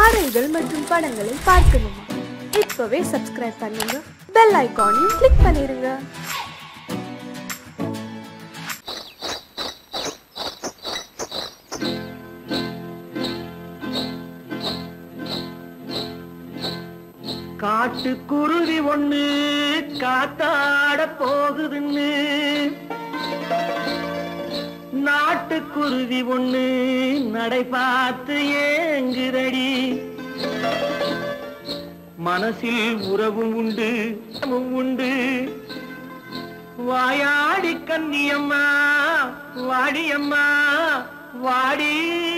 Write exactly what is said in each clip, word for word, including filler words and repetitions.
பாடல்கள் மற்றும் படங்களை பார்க்கணுமா? இப்பவே சப்ஸ்கிரைப் பண்ணுங்க, பெல் ஐகானையும் கிளிக் பண்ணிருங்க. காட்டுக்குருவி ஒண்ணு காத்தாட போகுதுன்னு, நாட்டுக்குருவி ஒண்ணு நடை பார்த்து ஏங்குதடி. மனசில் உறவும் உண்டு உண்டு, வாயாடி கன்னியம்மா வாடியம்மா வாடி.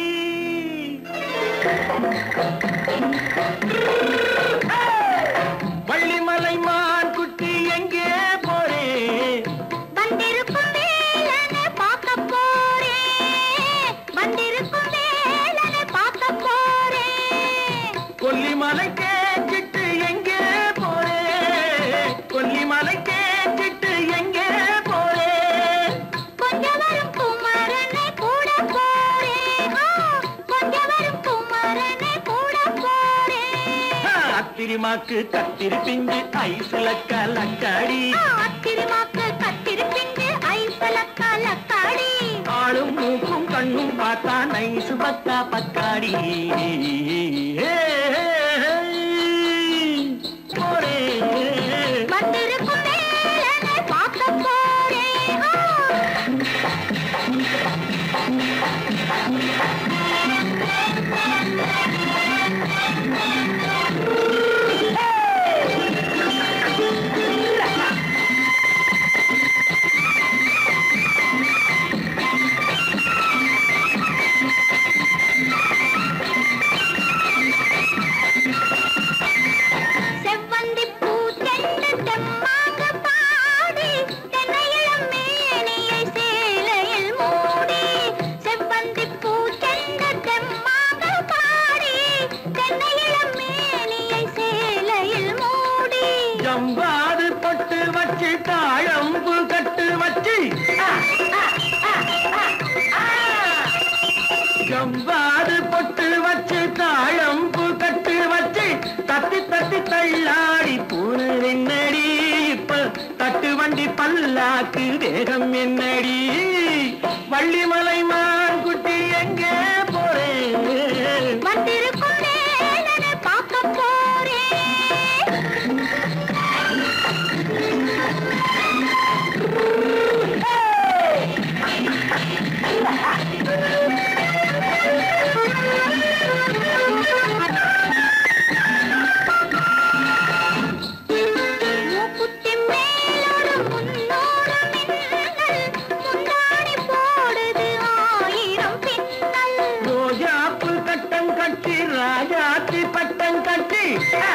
வள்ளிமலை மான் குட்டி எங்கே போரே? வந்திருக்கும் வேலனை பார்க்க போறேன், வந்திருக்கும் வேலனை பார்க்க போறேன். கொல்லிமலை கேச்சிட்டு எங்கே போரே? கொல்லிமலை கேச்சிட்டு எங்கே போரே? கொஞ்சம் வரும் குமரனை கூட போறேன், கொஞ்சம் வரும் குமரனை கூட போறேன். அத்திரிமாக்கு கத்திரி பிஞ்சு ஐசல கலக்காடி, அத்திரிமாக்கு கத்திரி பிஞ்சு ஐசல கலக்காடி. ஆளும் மூக்கும் கண்ணும் பார்த்தா நைசு பக்கா பக்காடி. போரே வந்திருக்கும் வேலனை பார்க்க போறேன். செவ்வந்தி பூ தென்று தெம்மாக பாடி, தென்னையிளம் மேனியை சேலையில் மூடி. செவ்வந்தி பூ தென்று தெம்மாக பாடி, தென்னையிளம் மேனியை சேலையில் மூடி. ஜம்பாது பொட்டு வச்சு தாழம்பு கட்டு வச்சு, ஜம்பாது பொட்டு வச்சு தாழம்பு கட்டு வச்சு, தத்தி தத்தி தள்ளாடி பூனு என்னடி. இப்ப தட்டு வண்டி பல்லாக்கு வேகம் என்னடி. வள்ளிமலை மான் குட்டி எங்கே போறேன்? வந்திருக்கும் வேலனை பார்க்க போறேன். மூக்குத்தி மேலோடு முன்னோடு மின்னல், முந்தாடி போடுது ஆயிரம் பின்னல். ரோஜாப்பு கட்டம் கட்டி ராஜாத்தி பட்டம் கட்டி,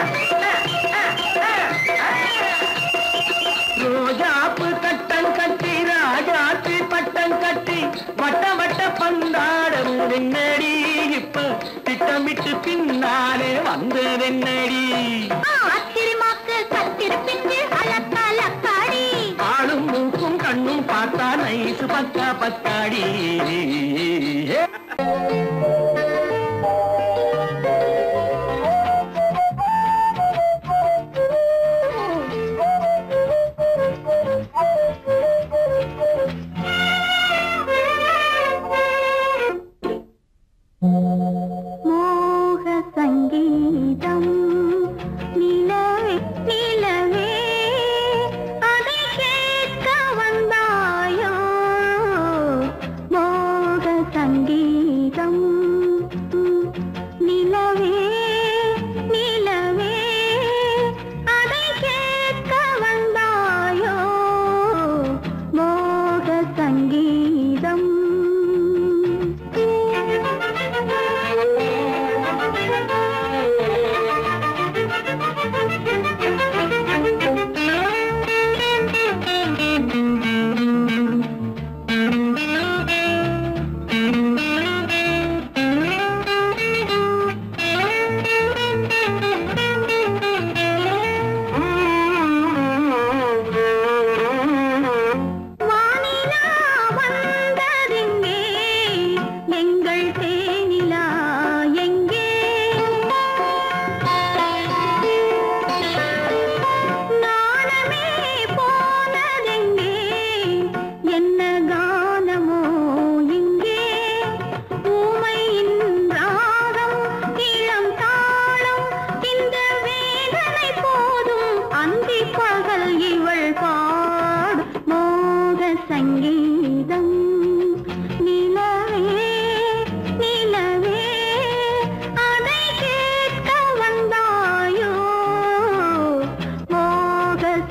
ரோஜாப்பு கட்டம் கட்டி ராஜாத்தி பட்டம் கட்டி, வட்ட வட்ட பந்தாடம் என்னடி. இப்ப திட்டமிட்டு பின்னாலே வந்ததென்னடி. அத்திரிமாக்கு கத்திரி பிஞ்சு அலக்கலக்காடி. ஆளும் மூக்கும் கண்ணும் பார்த்தா நைசு பக்கா பத்தாடி. மோக சங்கீதம் நிலவே நிலவே, அதை கேட்க வந்தாயோ. மோக சங்கீதம் நிலவே நிலவே, அதை கேட்க வந்தாயோ. மோக சங்கீதம்.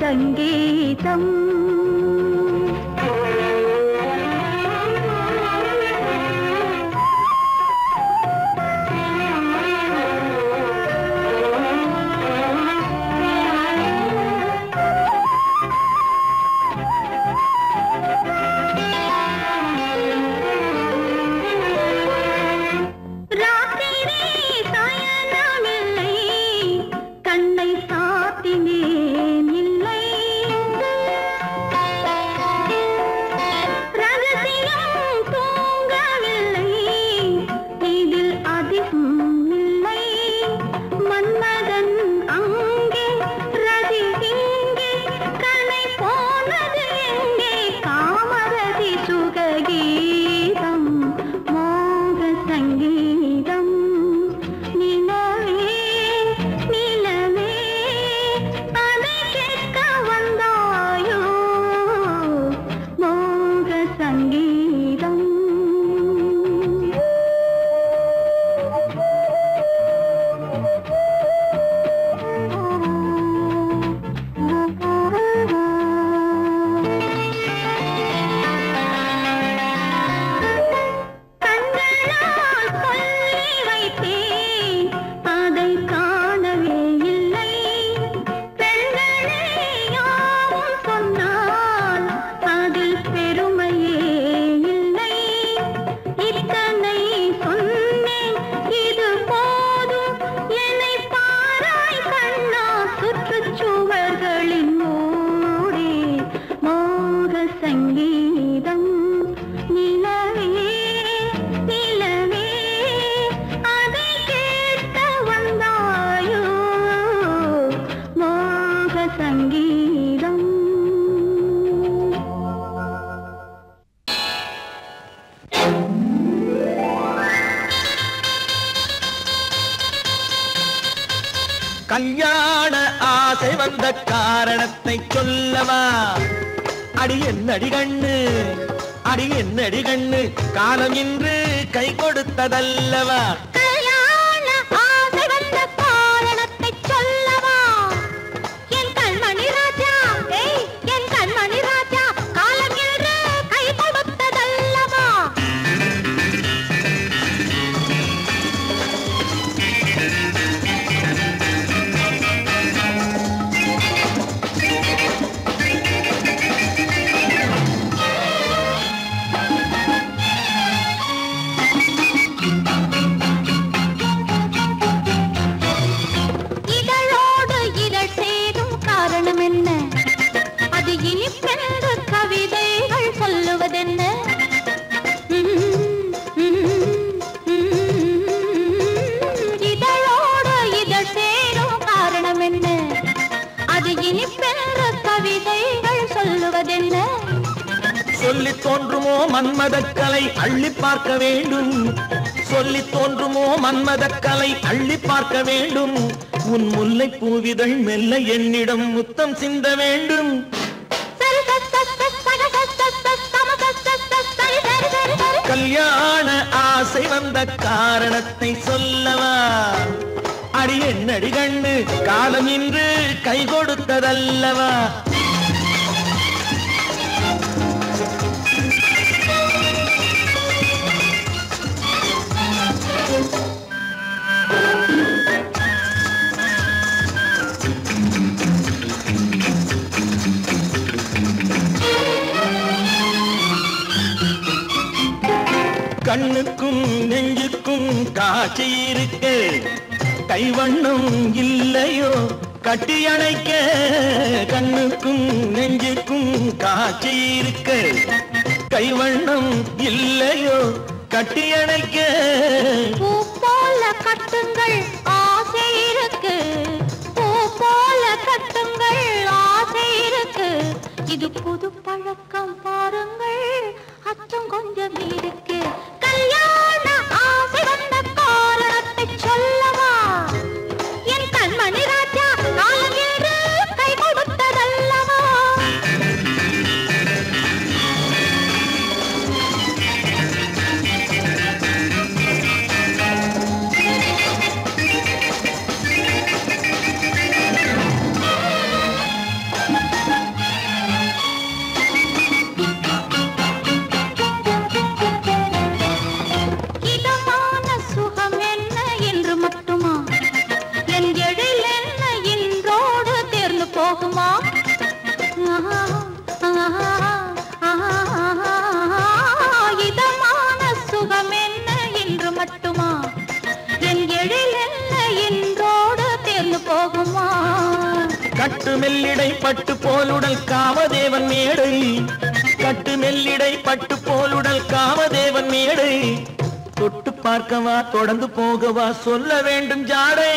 சங்கீதம் கல்யாண ஆசை வந்த காரணத்தை சொல்லவா? அடி என்னடி கண்ணு, அடி என்னடி கண்ணு, காலம் இன்று கை கொடுத்ததல்லவா? கல்யாண ஆசை வந்த காரணத்தை சொல்லவா? என் கண்மணி ராஜா, ஏய் என் கண்மணி ராஜா, காலம் இன்று கை கொடுத்ததல்லவா? சொல்லி தோன்றுமோ மன்மதக்கலை அள்ளி பார்க்க வேண்டும், சொல்லி தோன்றுமோ மன்மதக்கலை அள்ளி பார்க்க வேண்டும். உன் முல்லை பூவிதழ் மெல்ல என்னிடம் முத்தம் சிந்த வேண்டும். கல்யாண ஆசை வந்த காரணத்தை சொல்லவா? அடி என்னடி கண்ணு, காலம் இன்று கை கொடுத்ததல்லவா? கண்ணுக்கும் நெஞ்சுக்கும் காட்சி இருக்கு, கைவண்ணம் இல்லையோ கட்டி அணைக்க. கண்ணுக்கும் நெஞ்சுக்கும் காட்சி இருக்கு, கைவண்ணம் இல்லையோ கட்டி அணைக்க. பூ போல கட்டுங்கள் ஆசை இருக்கு, பூ போல கட்டுங்கள் ஆசை இருக்கு. இது புது பழக்கம் பாருங்கள், அச்சம் கொஞ்சம் இருக்கு. கல்யாண ஆசை வந்த காரணத்தை சொல்லவா? என் கண்மணி ராஜா, காலம் என்று கை கொடுத்ததல்லவா? கட்டு மெல்லிடை பட்டு போலுடல் காமதேவன் மேடை கட்டு மெல்லிடை பட்டு போலுடல் காமதேவன் மேடை தொட்டு பார்க்கவா தொடர்ந்து போகவா சொல்ல வேண்டும் ஜாடை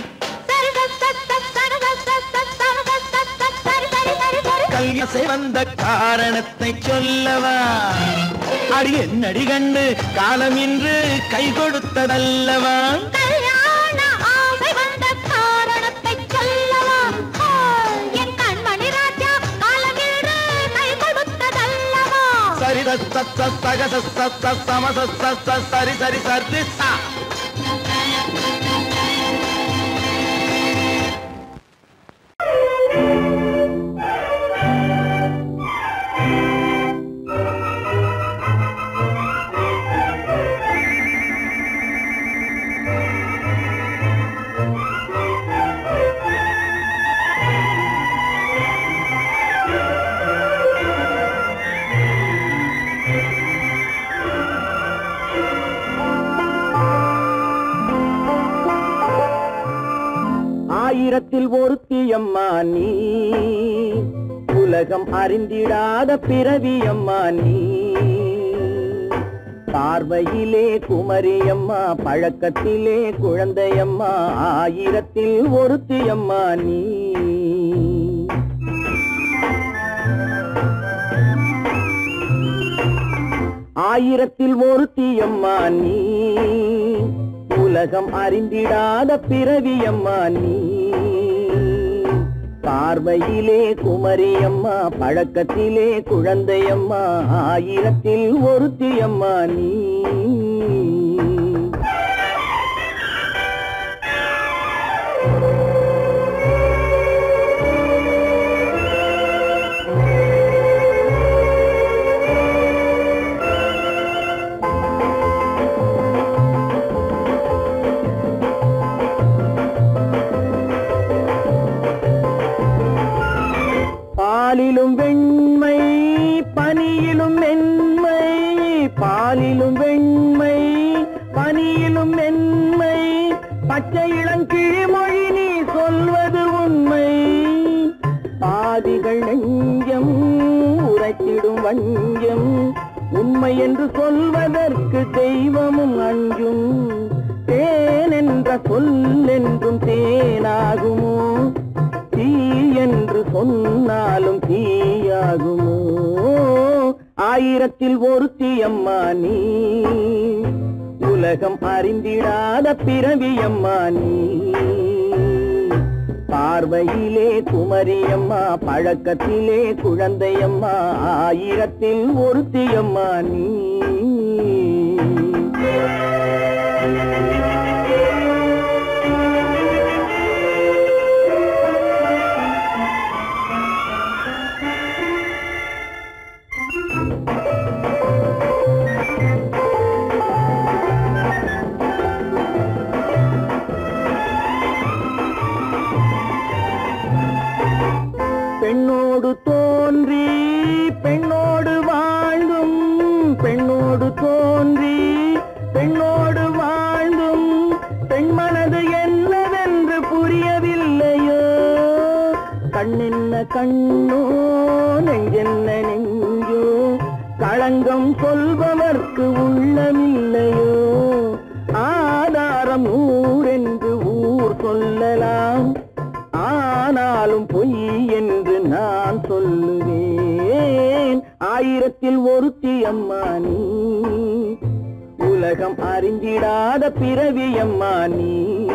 கல்யாசை வந்த காரணத்தை சொல்லவா அடி என்னடி கண்டு காலம் இன்று கை கொடுத்ததல்லவா சரி சரி சரி சரி சா ஆயிரத்தில் ஒருத்தியம்மா நீ உலகம் அறிந்திடாத பிறவியம்மா நீ பார்வையிலே குமரியம்மா பழக்கத்திலே குழந்தையம்மா ஆயிரத்தில் ஒருத்தியம்மா நீ ஆயிரத்தில் ஒருத்தியம்மா நீ உலகம் அறிந்திடாத பிறவியம்மா நீ பார்வையிலே குமரியம்மா பழக்கத்திலே குழந்தையம்மா ஆயிரத்தில் ஒருத்தியம்மா நீ பாலிலும் வெண்மை பனியிலும் மென்மை பாலிலும் வெண்மை பனியிலும் மென்மை பச்சை இளங்கிழிமொழி நீ சொல்வது உண்மை பாதிகள் நெஞ்சம் உரைத்திடும் வஞ்சம் உண்மை என்று சொல்வதற்கு தெய்வமும் அஞ்சும் தேன் என்ற சொல் என்றும் தேனாகுமோ தீ என்று சொன்னாலும் தீயாகுமோ ஆயிரத்தில் ஒருத்தியம்மா நீ உலகம் அறிந்திடாத பிறவியம்மா நீ பார்வையிலே குமரியம்மா பழக்கத்திலே குழந்தையம்மா ஆயிரத்தில் ஒருத்தியம்மா நீ பெண்ணோடு தோன்றி பெண்ணோடு வாழ்ந்தும் பெண்ணோடு தோன்றி பெண்ணோடு வாழ்ந்தும் பெண் மனது என்னவென்று புரியவில்லையோ கண்ணென்ன கண்ணோ நெஞ்சென்ன நெஞ்சோ களங்கம் சொல்பவர்க்கு உள்ளமில்லையோ ஆதாரம் ஊரென்று ஊர் சொல்லலாம் ஆனாலும் பொய் என்று நான் சொல்லுவேன் ஆயிரத்தில் ஒருத்தியம்மா நீ உலகம் அறிந்திடாத பிறவியம்மா நீ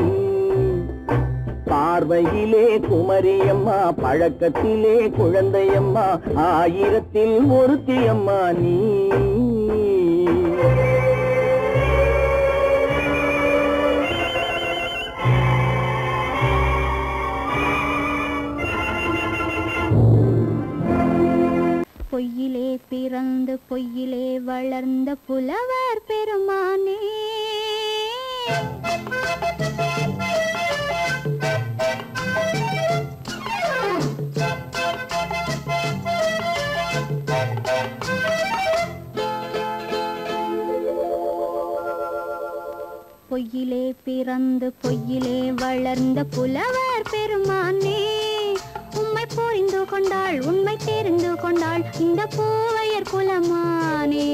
பார்வையிலே குமரியம்மா பழக்கத்திலே குழந்தையம்மா ஆயிரத்தில் ஒருத்தியம்மா நீ பொய்யிலே பிறந்து பொய்யிலே வளர்ந்த புலவர் பெருமானே பொய்யிலே பிறந்து பொய்யிலே வளர்ந்த புலவர் பெருமானே புரிந்து கொண்டாள் உண்மை தெரிந்து கொண்டாள் இந்த பூவையர் குலமானே.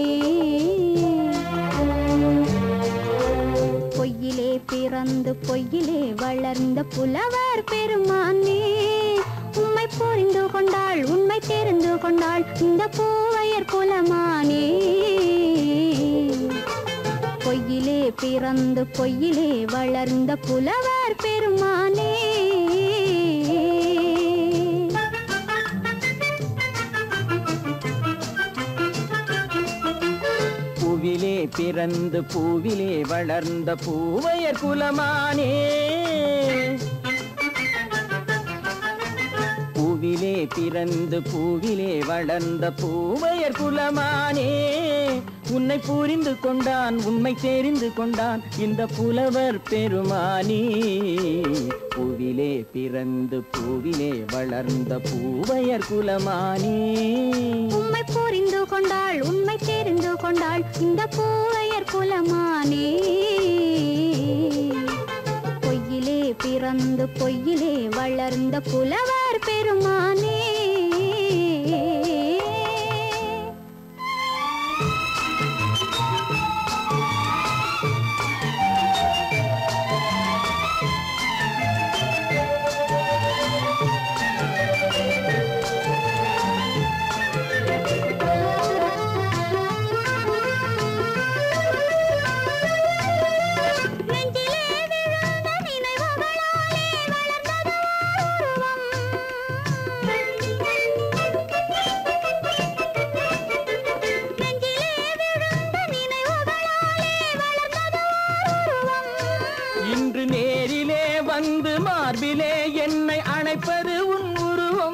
பொய்யிலே பிறந்து பொய்யிலே வளர்ந்த புலவர் பெருமானே. உண்மை புரிந்து கொண்டாள் உண்மை தெரிந்து கொண்டாள் இந்த பூவையர் குலமானே. பொய்யிலே பிறந்து பொய்யிலே வளர்ந்த புலவர் பெருமானே. பூவிலே பிறந்து பூவிலே வளர்ந்த பூவையர் குலமானே. பூவிலே பிறந்து பூவிலே வளர்ந்த பூவையர் குலமானே. உன்னை புரிந்து கொண்டான் உண்மை தெரிந்து கொண்டான் இந்த புலவர் பெருமானே. பூவிலே பிறந்து பூவிலே வளர்ந்த பூவையர் குலமானே. உண்மை புரிந்து கொண்டாள் உண்மை தெரிந்து கொண்டாள் இந்த பூவையர் குலமானே. பொய்யிலே பிறந்து பொய்யிலே வளர்ந்த புலவர் பெருமானே. இன்று நேரிலே வந்து மார்பிலே என்னை அணைப்பது உன் உருவம்.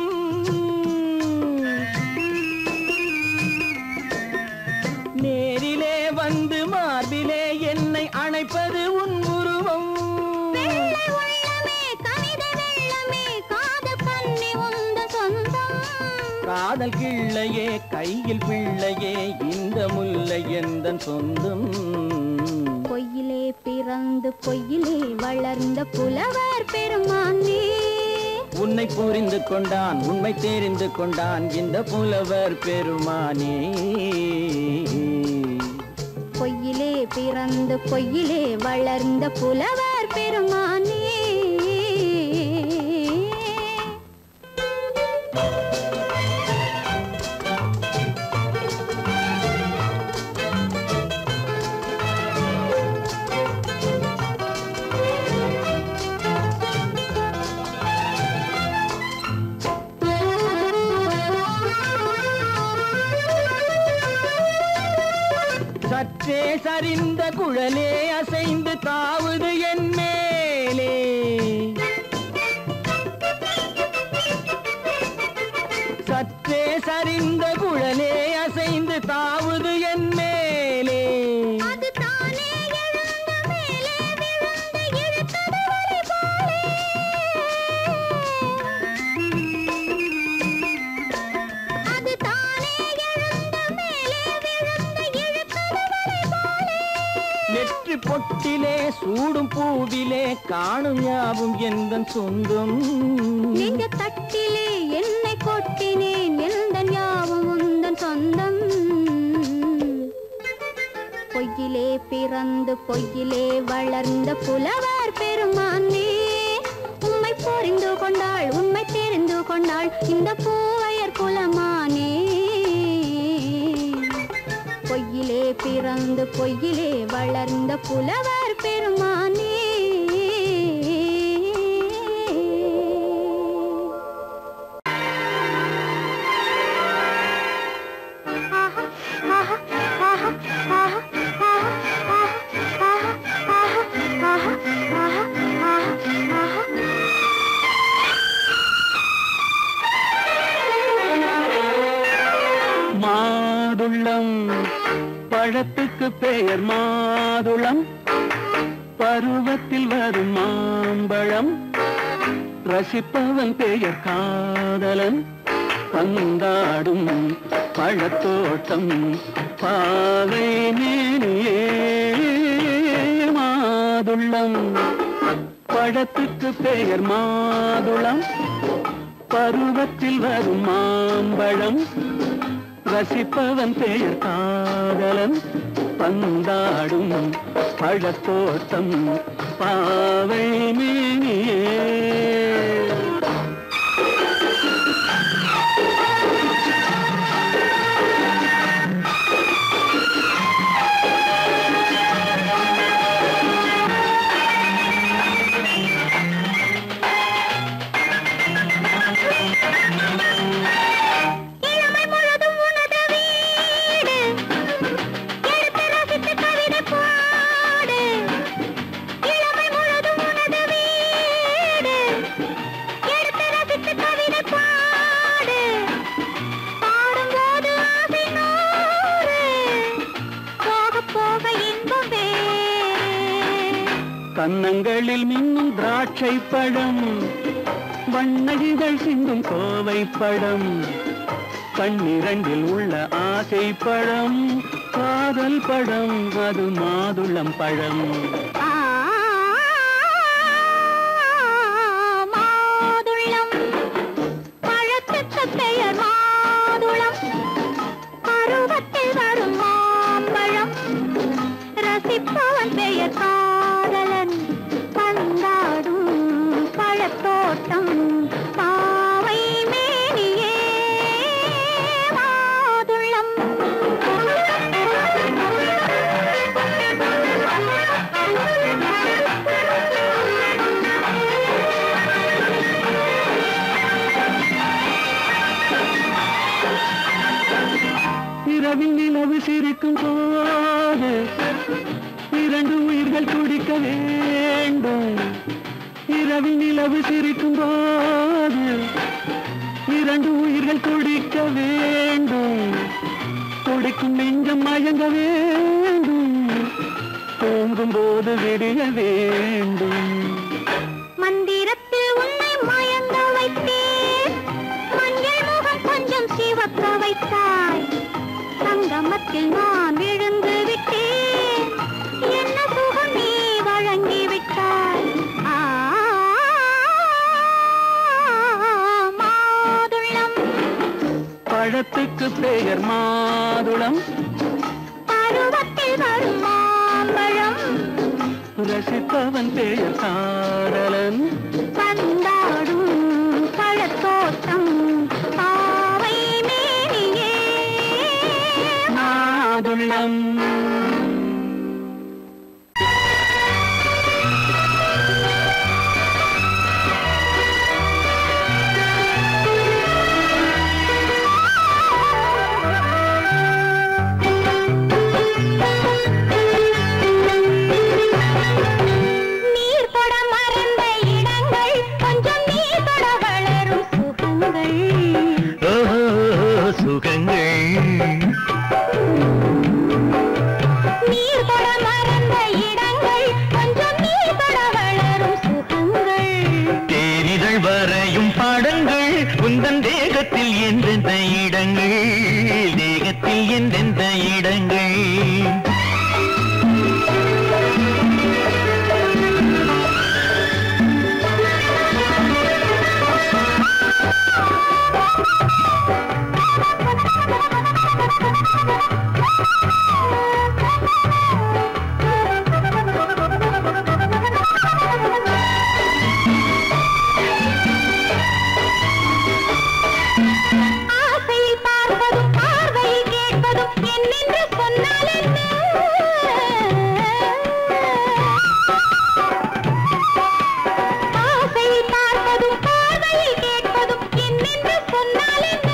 நேரிலே வந்து மார்பிலே என்னை அணைப்பது உன் உருவம். காதல் கிள்ளையே கையில் பிள்ளையே இந்த முல்லை எந்தன் சொந்தம். பொய்யிலே பிறந்து பொய்யிலே வளர்ந்த புலவர் பெருமானே. உன்னை புரிந்து கொண்டான் உண்மை தெரிந்து கொண்டான் இந்த புலவர் பெருமானே. பொய்யிலே பிறந்து பொய்யிலே வளர்ந்த புலவர் பெருமானே. சற்றே சரிந்த குழலே அசைந்து தாவுது என் மேலே. சற்றே சரிந்த குழலே அசைந்து தாவுது என் மேலே. நெற்றி பொட்டிலே சூடும் பூவிலே காணும் யாவும் எந்தன் சொந்தம். நெஞ்ச தட்டிலே என்னை கொட்டினேன் எந்தன் யாவும் உந்தன் சொந்தம். பொய்யிலே பிறந்து பொய்யிலே வளர்ந்த புலவர் பெருமானே. உண்மை புரிந்து கொண்டாள் உண்மை தெரிந்து கொண்டாள் இந்த பூவையர் குலமானே. பொய்யிலே பிறந்து பொய்யிலே வளர்ந்த புலவர் பெருமானே. மாதுளம் பழத்துக்கு பெயர் மாதுளம். பருவத்தில் வரும் மாம்பழம். ரசிப்பவன் பெயர் காதலன். பந்தாடும் பழத்தோட்டம் பாவை மேனியே. மாதுளம் பழத்துக்கு பெயர் மாதுளம். பருவத்தில் வரும் மாம்பழம் ரசிப்பவன் பெயர் காதலன் பந்தாடும் பழத்தோட்டம் பாவை மேனியே கன்னங்களில் மின்னும் திராட்சை பழம் வண்ணகிகள் சிந்தும் கோவை பழம் கண்ணிரண்டில் உள்ள ஆசை பழம் காதல் பழம் அது மாதுளம் பழம் மாதுளம் பழத்துக்கு பெயர் மாதுளம் பருவத்தில் வரும் மாம்பழம் ரசிப்பவன் பெயர் காதலன் பந்தாடும் பழத்தோட்டம் பாவை மேனியே மாதுளம் இரவில் நிலவு சிரிக்கும் போது இரண்டு உயிர்கள் துடிக்க வேண்டும் இரவில் நிலவு சிரிக்கும் போது இரண்டு உயிர்கள் துடிக்க வேண்டும் துடிக்கும் நெஞ்சம் மயங்க வேண்டும் தூங்கும் போது விடிய வேண்டும் மந்திரத்தில் உன்னை மயங்க வைத்தேன் மஞ்சள் முகம் கொஞ்சம் சிவக்க வைத்தாய் சங்கமத்தில் நான் விழுந்து விட்டேன் என்ன சுகம் நீ வழங்கி விட்டாய் ஆ மாதுளம் பழத்துக்கு பெயர் மாதுளம் பருவத்தில் வரும் மாம்பழம் ரசிப்பவன் பெயர் காதலன் பந்தாடும் பழத்தோட்டம் பாவை மேனியே மாதுளம் நீர் தொட மறந்த இடங்கள் கொஞ்சம் நீர் தொட வளரும் சுகங்கள் சுகங்கள் நீர் தொட மறந்த இடங்கள் கொஞ்சம் நீர் தொட வளரும் சுகங்கள் தேரிதழ் வரையும் பாடங்கள் உந்தன் தேகத்தில் எந்தெந்த இடங்கள் தேகத்தில் எந்தெந்த இடங்கள் ஆசையில் பார்ப்பதும் பார்வையில் கேட்பதும் என்னென்று சொன்னால் என்ன ஆசையில் பார்ப்பதும் பார்வையில் கேட்பதும் என்னென்று சொன்னால் என்ன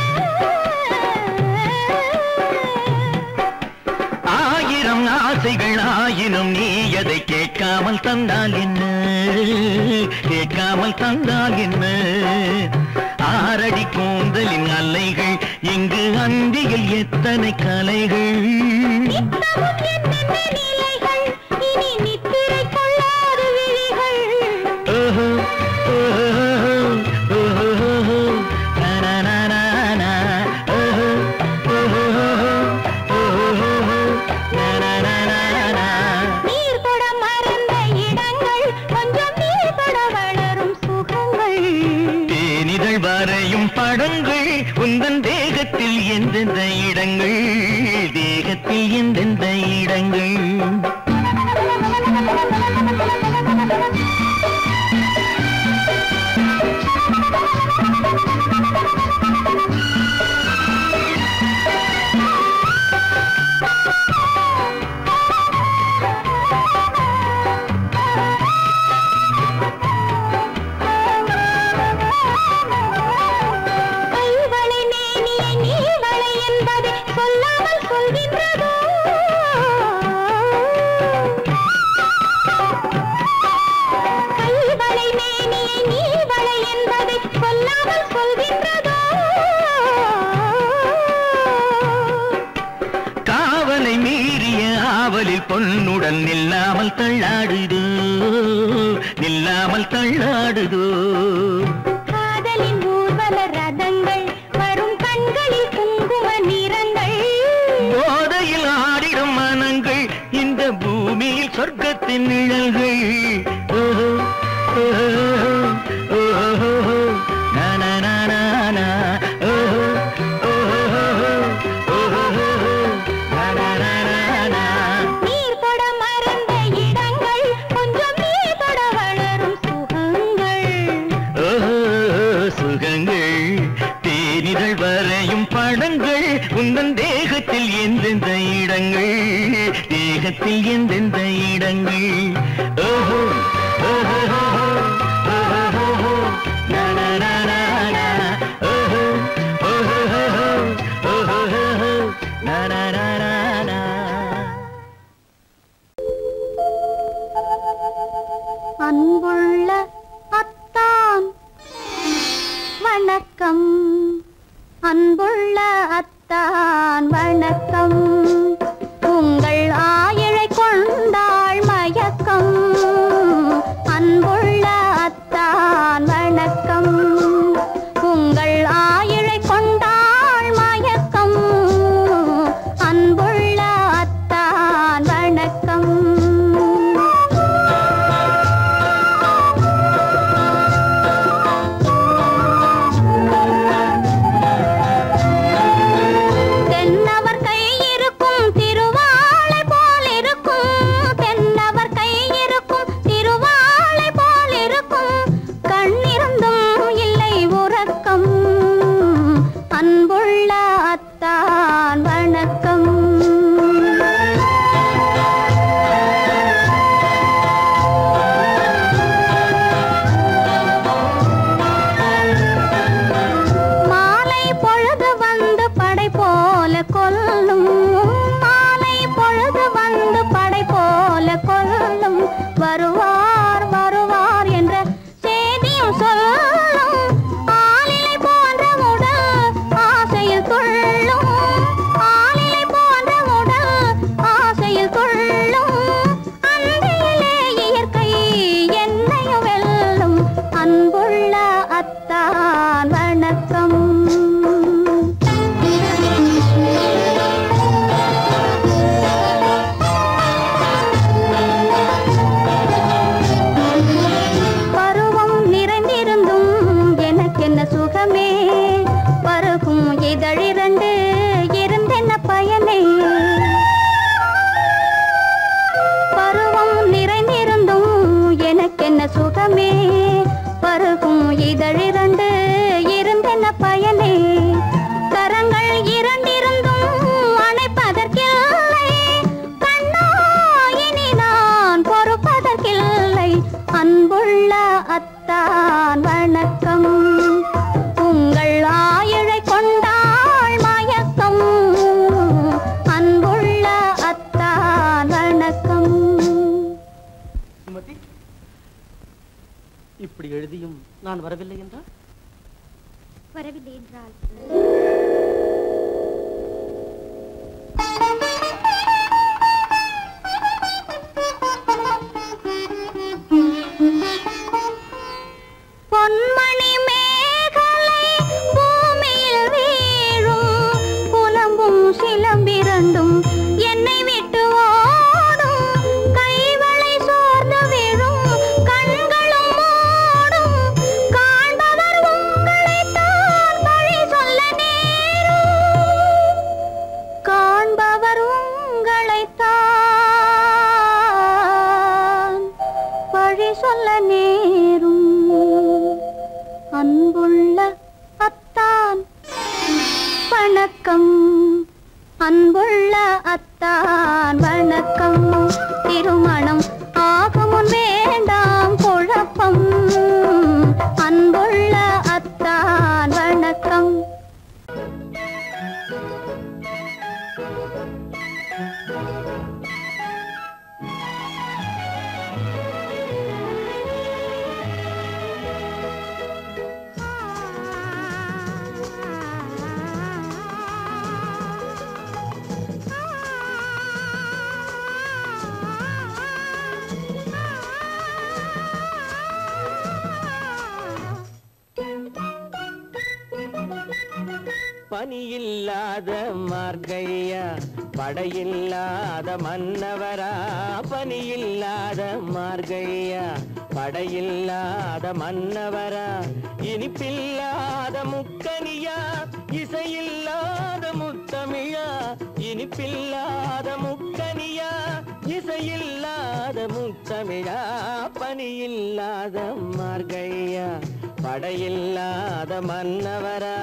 ஆயிரம் ஆசைகள் ஆயினும் நீ அதை கேட்காமல் தந்தால் என்ன கேட்காமல் தந்தால் என்ன ஆரடி கூந்தலின் அலைகள் இங்கு அந்தியில் எத்தனை கலைகள் நித்தமும் என்னென்ன நிலைகள் இனி நித்திரை கொள்ளாத விழிகள் ஓஹோ, ஓஹோ, ஓஹோ, நனனனன, ஓஹோ, ஓஹோ, ஓஹோ, நனனனன. நீர் தொட மறந்த இடங்கள் கொஞ்சம் நீர் தொட வளரும் சுகங்கள் தேனிதழ் வரையும் பொன்னுடன் நில்லாமல் தள்ளாடுதோ நில்லாமல் தள்ளாடுதோ காதலின் ஊர்வல ரதங்கள் வரும் கண்களில் குங்கும நிறங்கள் போதையில் ஆடிடும் மனங்கள் இந்த பூமியில் சொர்க்கத்தின் நிழல்கள் ஓஹோ ஓஹோ ஓஹோ நானா நானா நானா ஓஹோ உந்தன் தேகத்தில் எந்தெந்த இடங்கள் தேகத்தில் எந்தெந்த இடங்கள் ஓஹோ ஓஹோ ஓஹோ நானா ஓஹோ ஓஹோ ஓஹோ நானா அன்புள்ள அத்தான் வணக்கம் அன்புள்ள அத்தான் வணக்கம் உங்கள் ஆயிழை கொண்டாள் மயக்கம் அன்புள்ள அத்தான் வணக்கம் உங்கள் ஆயிழை கொண்டாள் மயக்கம் அன்புள்ள அத்தான் வணக்கம் வருவார் வருவார் என்ற செய்தியும் சொல்லும் ஆளிலை போன்ற உடல் ஆசையில் துள்ளும் ஆளிலை போன்ற உடல் ஆசையில் துள்ளும் அன்பிலே இயற்கை என்னையும் வெல்லும் அன்புள்ள அத்தான் வணக்கம் சுகமே பருகும் இதழிரண்டு இருந்தென்ன பயனே பருவம் நிறைந்திருந்தும் எனக்கென்ன சுகமே பருகும் இதழிரண்டு இருந்தென்ன பயனே கரங்கள் இரண்டிருந்தும் அணைப்பதற்கில்லை கண்ணா இனி நான் பொறுப்பதற்கில்லை அன்புள்ள அத்தான் வணக்கம் உங்கள் ஆயிழை கொண்டாள் மயக்கம் அன்புள்ள அத்தான் வணக்கம் இப்படி எழுதியும் நான் வரவில்லை என்றால் வரவில்லை என்றால் பொன்மணி மேகலை பூமியில் வீழும் புலம்பும் சிலம்பிரண்டும் என்னை விட்டு ஓடும் கைவளை சோர்ந்து விழும் கண்களும் மூடும் காண்பவர் உங்களைத்தான் பழி சொல்ல நேரும் காண்பவர் உங்களைத்தான் பழி சொல்ல நேரும் அன்புள்ள வணக்கம் அன்புள்ள அத்தான் வணக்கம் திருமணம் ஆகமுன் வேண்டாம் குழப்பம் அன்புள்ள அத்தான் வணக்கம் பனியில்லாத மார்கழியா படையில்லாத மன்னவரா பனியில்லாத மார்கழியா படையில்லாத மன்னவரா இனிப்பில்லாத முக்கனியா இசையில்லாத முத்தமிழா இனிப்பில்லாத முக்கனியா இசையில்லாத முத்தமிழா பனியில்லாத மார்கழியா படையில்லாத மன்னவரா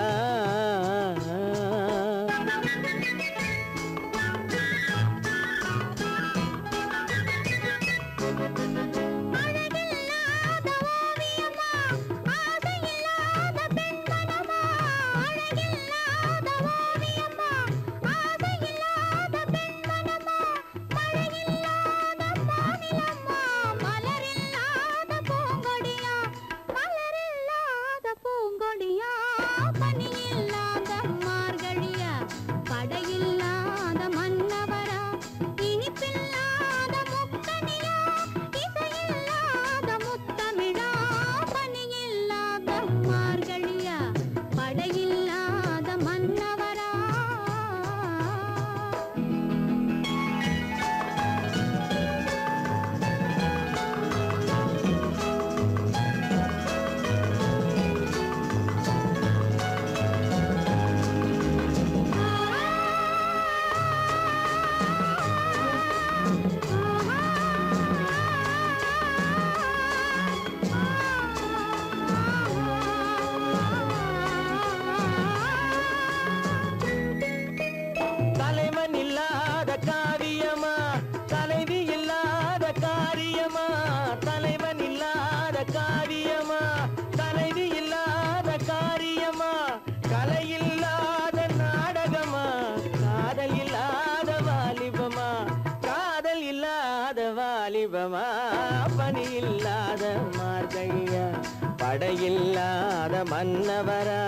பனியில்லாத மார்கழியா படையில்லாத மன்னவரா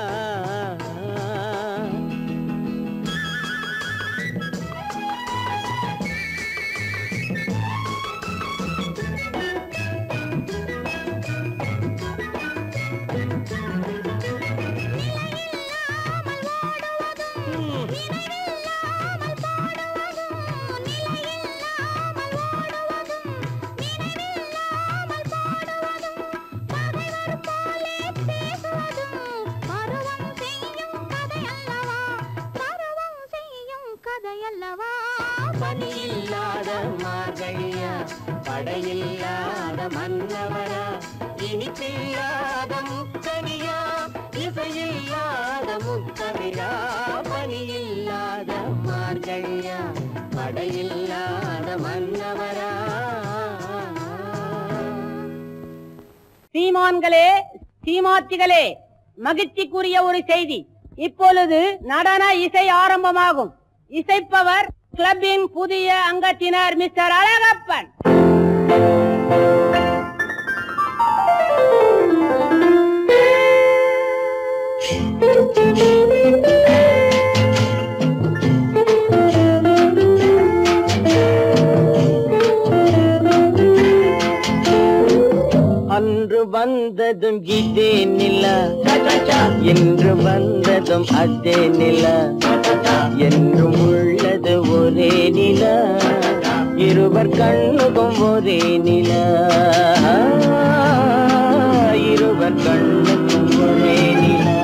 பனியில்லாத மார்கழியா படையில்லாத மன்னவரா இனிப்பில்லாத முக்கனியா இசையில்லாத முத்தமிழா பனியில்லாத மார்கழியா படையில்லாத மன்னவரா சீமான்களே சீமாத்திகளே மகிழ்ச்சிக்குரிய ஒரு செய்தி இப்பொழுது நடன இசை ஆரம்பமாகும் இசைப்பவர் கிளப்பின் புதிய அங்கத்தினர் மிஸ்டர் அழகப்பன் அன்று வந்ததும் இதே நிலா என்று வந்ததும் அதே நிலா என்றும் உள்ளது ஒரே நிலா இருவர் கண்ணுக்கும் ஒரே நிலா இருவர் கண்ணுக்கும் ஒரே நிலா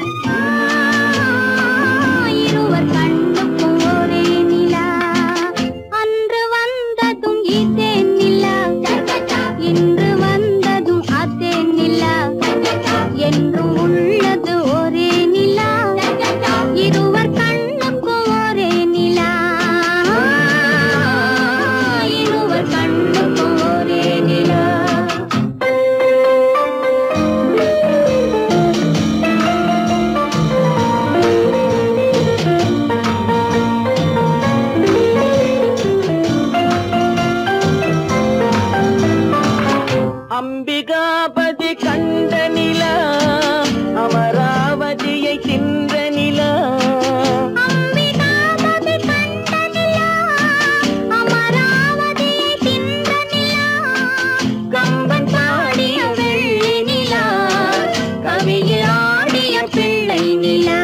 இருவர் கண்ணுக்கும் ஒரே நிலா அன்று வந்ததும் இதே நிலா இன்று வந்ததும் அதே நிலா என்றும் உள்ளது ஒரே நிலா இருவர் கண்ட நிலா அமராவதியை தின்ற நிலா அம்பிகாபதி கண்ட நிலா அமராவதியை தின்ற நிலா கம்பன் பாடிய வெள்ளி நிலா கவியில் ஆடிய பிள்ளை நிலா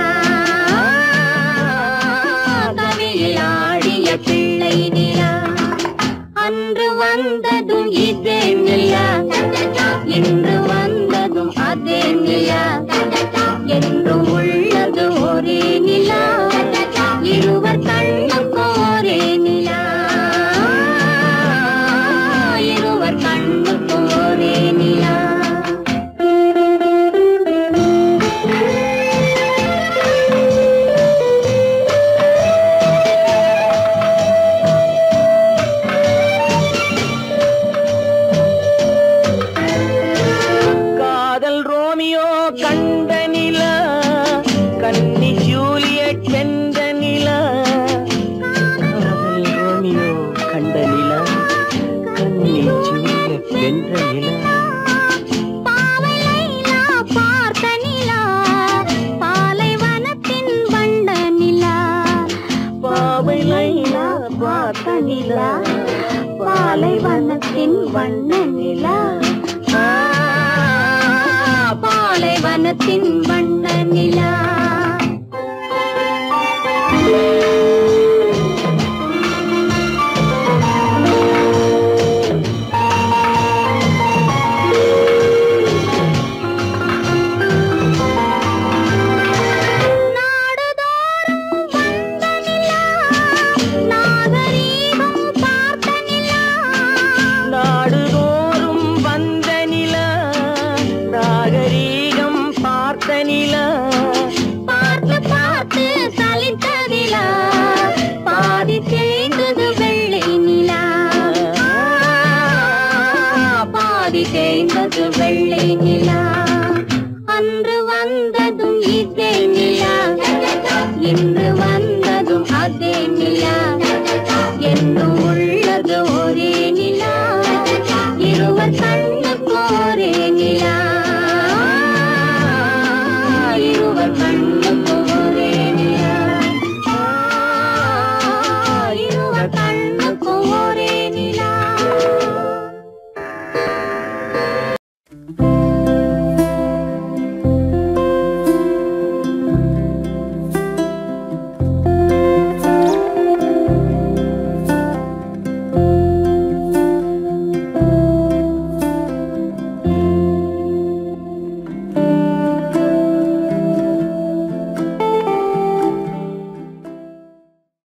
கவியில் ஆடிய பிள்ளை நிலா அன்று வந்ததும் இதே நிலா இன்று வந்ததும் அதே நிலா என்றும் உள்ளது ஒரே நிலா இருவர் கண்ணுக்கு ஒரே நிலா இருவர் கண்ணுக்கு ஒரே நிலா காதல் ரோமியோ கண்ட நிலா கன்னி ஜூலியட் வென்ற நிலா காதல் ரோமியோ கண்ட நிலா கன்னி ஜூலியட் வென்ற நிலா பாவை லைலா பார்த்த நிலா பாலைவனத்தின் வண்ண நிலா பாவை லைலா பார்த்த நிலா பாலைவனத்தின் வண்ண நிலா பாலைவனத்தின் வண்ண நிலா நாடுதோறும் வந்த நிலா நாகரீகம் பார்த்த நிலா